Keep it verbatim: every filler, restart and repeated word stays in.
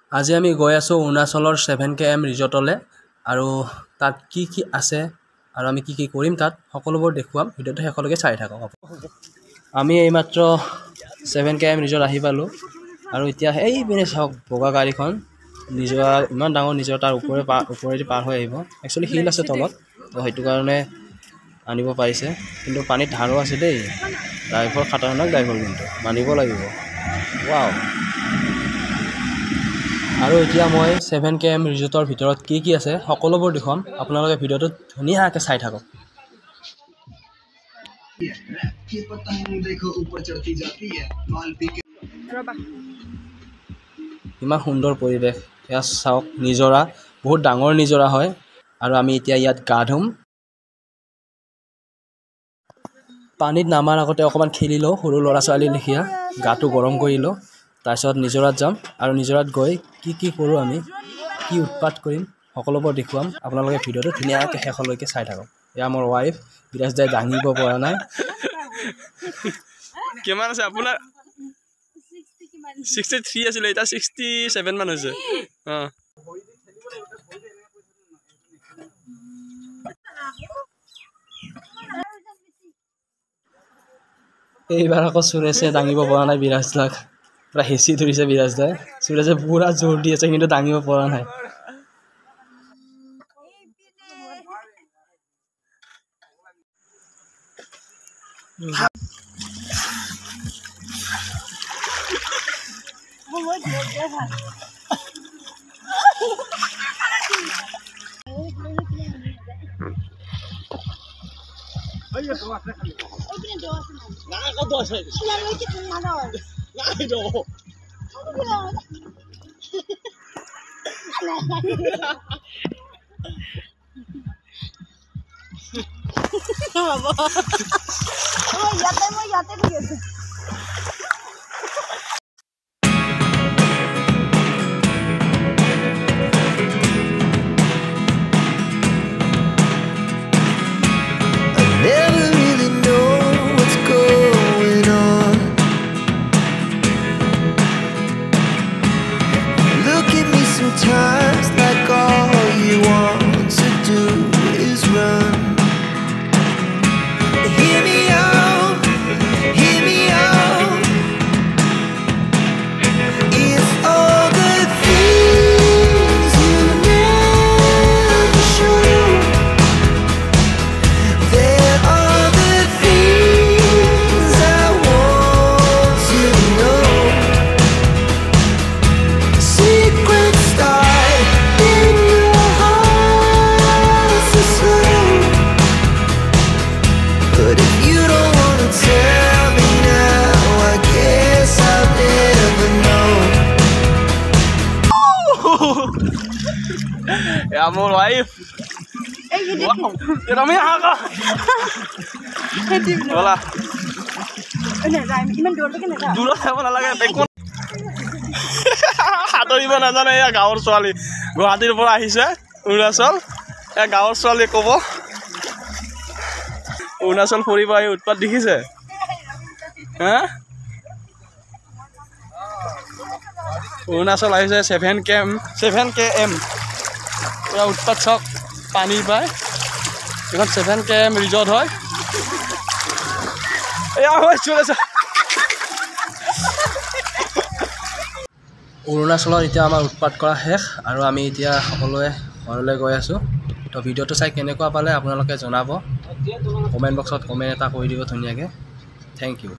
আজি আমি গৈ আছো অৰুণাচলৰ সেভেন কে এম ৰিজৰ্টলৈ আৰু তাত কি কি আছে আৰু আমি কি কি কৰিম তাত সকলোবোৰ দেখুৱাম ভিডিঅ'টো শেষলৈকে চাই থাকক আমি এইমাত্ৰ সেভেন কে এম ৰিজৰ্ট আহি পালো আৰু এতিয়া এই পিনে চাওক বগা গাড়ীখন নিজৰ ইমান ডাঙৰ নিজৰ তাৰ ওপৰে ওপৰেদি পাৰ হৈ আহিব একচুৱেলি হিল আছে তলত তো সেইটো কাৰণে আনিব পাৰিছে কিন্তু পানীত ধাৰো আছে দেই ড্ৰাইভাৰ খাটাৰনাক ড্ৰাইভাৰ কিন্তু মানিব লাগিব ওৱাও আৰু এতিয়া মই সেভেন কে এম ৰিজৰ্টৰ ভিতৰত কি কি আছে সকলোবোৰ দেখুৱাম আপোনালোকে ভিডিঅ'টো ধুনীয়াকৈ চাই থাকক ইমান সুন্দৰ পৰিৱেশ এয়া চাওক নিজৰা বহুত ডাঙৰ নিজৰা হয় আৰু আমি এতিয়া ইয়াত গা ধুম পানীত নামাৰ আগতে অকমান খেলি লওঁ সৰু ল'ৰা ছোৱালী লিখিয়া গাটো গৰম কৰি লওঁ তাৰপিছত নিজৰাত যাম আৰু নিজৰাত গৈ কি কি কৰোঁ আমি কি উৎপাত কৰিম সকলোবোৰ দেখুৱাম আপোনালোকে ভিডিঅ'টো ধুনীয়াকৈ শেষলৈকে চাই থাকক এয়া মোৰ ৱাইফ বিৰাজ দাই দাঙিব পৰা নাই কিমান আছে আপোনাৰ ছিক্সটি থ্ৰী আছিলে এতিয়া ছিক্সটি ছেভেন মান হৈছে অঁ এইবাৰ আকৌ সুৰেশে দাঙিব পৰা নাই বিৰাজ দাক পুৰা হেঁচি ধৰিছে বিৰাজ দাই সুৰেশে পুৰা জোৰ দি আছে কিন্তু দাঙিব পৰা নাই Sometimes like all you want to do is run. Hear me out, hear me out. It's all the things you never show. There are the things I want to know. Secrets Yeah, more wife. Wow, kita main apa? Bola. Dulu saya mana lagi tekun. Atau di mana sana ya gaur soali. Gua hati pun ahis ya. Arunachal. Ya gaur soali kobo. Arunachal puri bai utpat dikhi se. Hah? Arunachal ahis seven K M, seven K M. পুৰা উৎপাত চাওক পানী পায় এখন seven K M resort হয় এয়া হৈছোঁ অৰুণাচলত এতিয়া আমাৰ উৎপাত কৰা শেষ আৰু আমি এতিয়া সকলোৱে ঘৰলৈ গৈ আছোঁ তো ভিডিঅ'টো চাই কেনেকুৱা পালে আপোনালোকে জনাব কমেণ্ট বক্সত কমেণ্ট এটা কৰি দিব ধুনীয়াকৈ থেংক ইউ